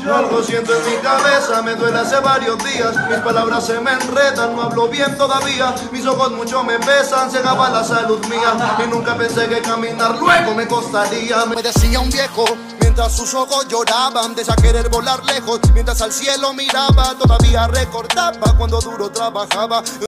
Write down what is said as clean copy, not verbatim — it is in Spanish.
Algo siento en mi cabeza, me duele hace varios días. Mis palabras se me enredan, no hablo bien todavía. Mis ojos mucho me pesan, se acaba la salud mía. Y nunca pensé que caminar luego me costaría. Me decía un viejo, mientras sus ojos lloraban, de querer volar lejos, mientras al cielo miraba, todavía recordaba cuando duro trabajaba.